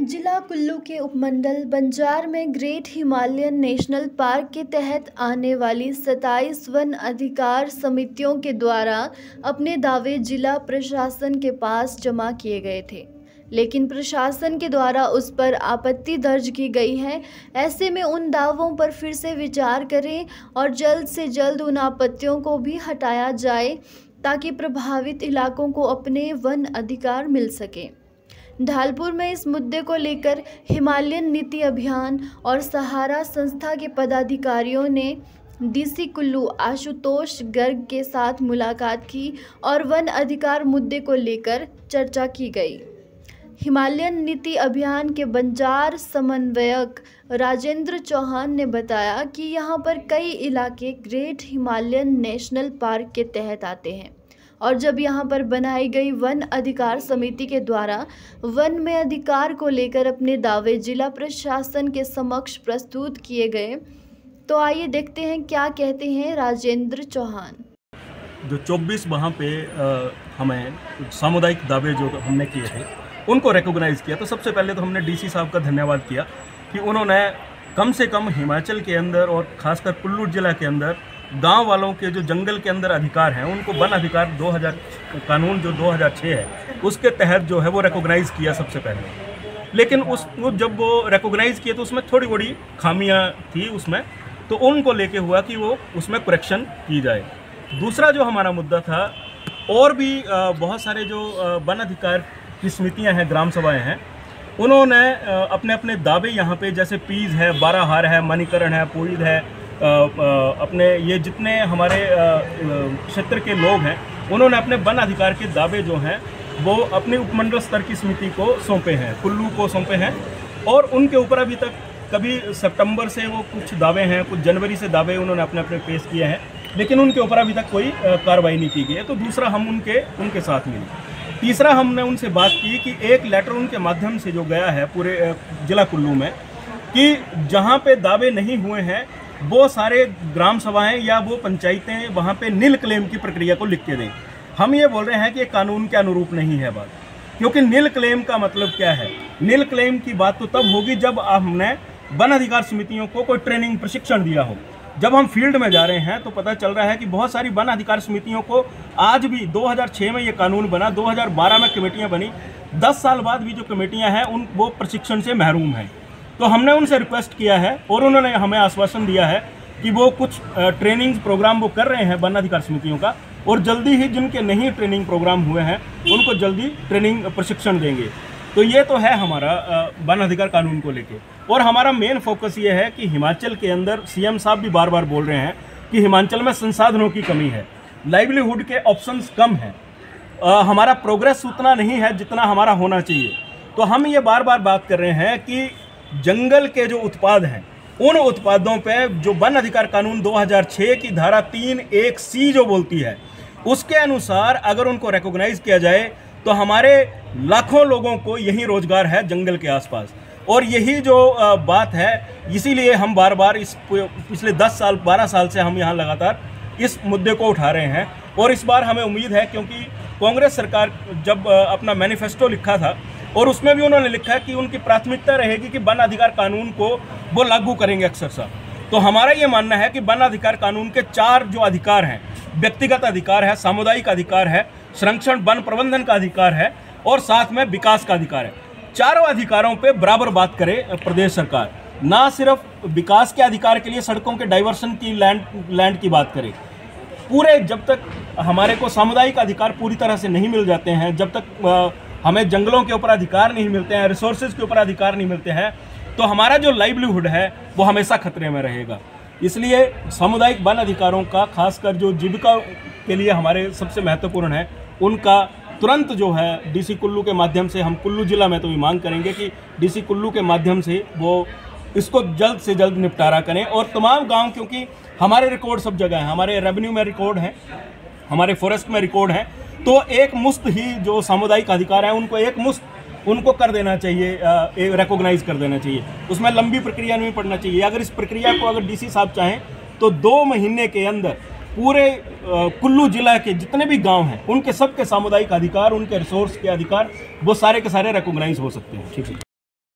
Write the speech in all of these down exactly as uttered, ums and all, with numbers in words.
जिला कुल्लू के उपमंडल बंजार में ग्रेट हिमालयन नेशनल पार्क के तहत आने वाली सत्ताईस वन अधिकार समितियों के द्वारा अपने दावे जिला प्रशासन के पास जमा किए गए थे, लेकिन प्रशासन के द्वारा उस पर आपत्ति दर्ज की गई है। ऐसे में उन दावों पर फिर से विचार करें और जल्द से जल्द उन आपत्तियों को भी हटाया जाए ताकि प्रभावित इलाकों को अपने वन अधिकार मिल सके। ढालपुर में इस मुद्दे को लेकर हिमालयन नीति अभियान और सहारा संस्था के पदाधिकारियों ने डीसी कुल्लू आशुतोष गर्ग के साथ मुलाकात की और वन अधिकार मुद्दे को लेकर चर्चा की गई। हिमालयन नीति अभियान के बंजार समन्वयक राजेंद्र चौहान ने बताया कि यहां पर कई इलाके ग्रेट हिमालयन नेशनल पार्क के तहत आते हैं और जब यहां पर बनाई गई वन अधिकार समिति के द्वारा वन में अधिकार को लेकर अपने दावे जिला प्रशासन के समक्ष प्रस्तुत किए गए, तो आइए देखते हैं क्या कहते हैं राजेंद्र चौहान। जो चौबीस वहाँ पे आ, हमें सामुदायिक दावे जो हमने किए थे उनको रिकॉग्नाइज़ किया, तो सबसे पहले तो हमने डीसी साहब का धन्यवाद किया कि उन्होंने कम से कम हिमाचल के अंदर और ख़ासकर कुल्लू जिला के अंदर गांव वालों के जो जंगल के अंदर अधिकार हैं उनको वन अधिकार दो हज़ार कानून जो दो हज़ार छह है उसके तहत जो है वो रिकॉग्नाइज़ किया सबसे पहले। लेकिन उस वो जब वो रिकॉग्नाइज़ किए तो उसमें थोड़ी बड़ी खामियां थी उसमें, तो उनको लेके हुआ कि वो उसमें करेक्शन की जाए। दूसरा जो हमारा मुद्दा था, और भी बहुत सारे जो वन अधिकार की समितियाँ हैं, ग्राम सभाएँ हैं, उन्होंने अपने अपने दावे यहाँ पे जैसे पीज है, बाराहार है, मणिकरण है, पुईद है, अपने ये जितने हमारे क्षेत्र के लोग हैं उन्होंने अपने वन अधिकार के दावे जो हैं वो अपने उपमंडल स्तर की समिति को सौंपे हैं, कुल्लू को सौंपे हैं। और उनके ऊपर अभी तक कभी सितंबर से वो कुछ दावे हैं, कुछ जनवरी से दावे उन्होंने अपने अपने पेश किए हैं, लेकिन उनके ऊपर अभी तक कोई कार्रवाई नहीं की गई है। तो दूसरा हम उनके उनके साथ मिले। तीसरा हमने उनसे बात की कि एक लेटर उनके माध्यम से जो गया है पूरे जिला कुल्लू में कि जहाँ पे दावे नहीं हुए हैं वो सारे ग्राम सभाएं या वो पंचायतें वहाँ पे नील क्लेम की प्रक्रिया को लिख के दें। हम ये बोल रहे हैं कि ये कानून के अनुरूप नहीं है बात, क्योंकि नील क्लेम का मतलब क्या है? नील क्लेम की बात तो तब होगी जब हमने वन अधिकार समितियों को कोई ट्रेनिंग प्रशिक्षण दिया हो। जब हम फील्ड में जा रहे हैं तो पता चल रहा है कि बहुत सारी वन अधिकार समितियों को आज भी दो हज़ार छह में ये कानून बना, दो हज़ार बारह में कमेटियाँ बनी, दस साल बाद भी जो कमेटियाँ हैं उन वो प्रशिक्षण से महरूम हैं। तो हमने उनसे रिक्वेस्ट किया है और उन्होंने हमें आश्वासन दिया है कि वो कुछ ट्रेनिंग प्रोग्राम वो कर रहे हैं वन अधिकार समितियों का, और जल्दी ही जिनके नहीं ट्रेनिंग प्रोग्राम हुए हैं उनको जल्दी ट्रेनिंग प्रशिक्षण देंगे। तो ये तो है हमारा वन अधिकार कानून को लेके। और हमारा मेन फोकस ये है कि हिमाचल के अंदर सीएम साहब भी बार बार बोल रहे हैं कि हिमाचल में संसाधनों की कमी है, लाइवलीहुड के ऑप्शंस कम हैं, हमारा प्रोग्रेस उतना नहीं है जितना हमारा होना चाहिए। तो हम ये बार बार बात कर रहे हैं कि जंगल के जो उत्पाद हैं उन उत्पादों पे जो वन अधिकार कानून दो हज़ार छह की धारा तीन एक सी जो बोलती है उसके अनुसार अगर उनको रिकॉग्नाइज किया जाए तो हमारे लाखों लोगों को यही रोजगार है जंगल के आसपास। और यही जो बात है, इसीलिए हम बार बार इस पिछले दस साल बारह साल से हम यहाँ लगातार इस मुद्दे को उठा रहे हैं। और इस बार हमें उम्मीद है, क्योंकि कांग्रेस सरकार जब अपना मैनिफेस्टो लिखा था और उसमें भी उन्होंने लिखा है कि उनकी प्राथमिकता रहेगी कि वन अधिकार कानून को वो लागू करेंगे अक्षरशः। तो हमारा ये मानना है कि वन अधिकार कानून के चार जो अधिकार हैं, व्यक्तिगत अधिकार है, सामुदायिक अधिकार है, संरक्षण वन प्रबंधन का अधिकार है और साथ में विकास का अधिकार है, चारों अधिकारों पे बराबर बात करे प्रदेश सरकार। ना सिर्फ विकास के अधिकार के लिए सड़कों के डाइवर्सन की लैंड लैंड की बात करे, पूरे जब तक हमारे को सामुदायिक अधिकार पूरी तरह से नहीं मिल जाते हैं, जब तक आ, हमें जंगलों के ऊपर अधिकार नहीं मिलते हैं, रिसोर्सेज के ऊपर अधिकार नहीं मिलते हैं, तो हमारा जो लाइवलीहुड है वो हमेशा खतरे में रहेगा। इसलिए सामुदायिक वन अधिकारों का, खासकर जो जीविका के लिए हमारे सबसे महत्वपूर्ण है, उनका तुरंत जो है डीसी कुल्लू के माध्यम से, हम कुल्लू जिला में तो भी मांग करेंगे कि डीसी कुल्लू के माध्यम से वो इसको जल्द से जल्द निपटारा करें। और तमाम गाँव, क्योंकि हमारे रिकॉर्ड सब जगह हैं, हमारे रेवेन्यू में रिकॉर्ड हैं, हमारे फॉरेस्ट में रिकॉर्ड हैं, तो एक मुश्त ही जो सामुदायिक अधिकार है उनको एक मुश्त उनको कर देना चाहिए, रिकॉग्नाइज कर देना चाहिए। उसमें लंबी प्रक्रिया नहीं पड़ना चाहिए। अगर इस प्रक्रिया को अगर डीसी साहब चाहें तो दो महीने के अंदर पूरे कुल्लू जिला के जितने भी गांव हैं उनके सबके सामुदायिक अधिकार, उनके रिसोर्स के अधिकार वो सारे के सारे रिकॉग्नाइज हो सकते हैं। ठीक है।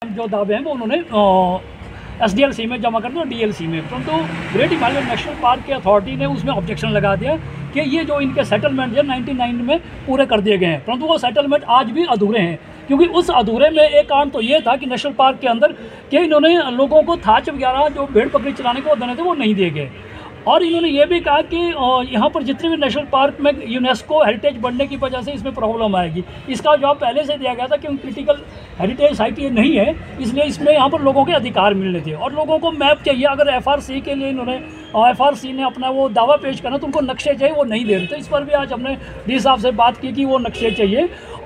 जो दावे हैं वो उन्होंने एस डी एल सी में जमा कर दिया और डी एल सी में, परंतु ग्रेट हिमालयन नेशनल पार्क की अथॉरिटी ने उसमें ऑब्जेक्शन लगा दिया कि ये जो इनके सेटलमेंट है नाइन्टी नाइन में पूरे कर दिए गए हैं, परंतु वो सेटलमेंट आज भी अधूरे हैं। क्योंकि उस अधूरे में एक कारण तो ये था कि नेशनल पार्क के अंदर कि इन्होंने लोगों को थाच वगैरह जो भेड़ बकरी चलाने को देने थे वो नहीं दिए गए, और इन्होंने ये भी कहा कि यहाँ पर जितने भी नेशनल पार्क में यूनेस्को हेरिटेज बढ़ने की वजह से इसमें प्रॉब्लम आएगी। इसका जवाब पहले से दिया गया था कि क्रिटिकल हेरिटेज साइट ये नहीं है, इसलिए इसमें यहाँ पर लोगों के अधिकार मिलने थे और लोगों को मैप चाहिए। अगर एफ आर सी के लिए इन्होंने एफ आर सी ने अपना वो दावा पेश करना तो उनको नक्शे चाहिए, वो नहीं दे रहे थे। इस पर भी आज हमने डी साहब से बात की कि वो नक्शे चाहिए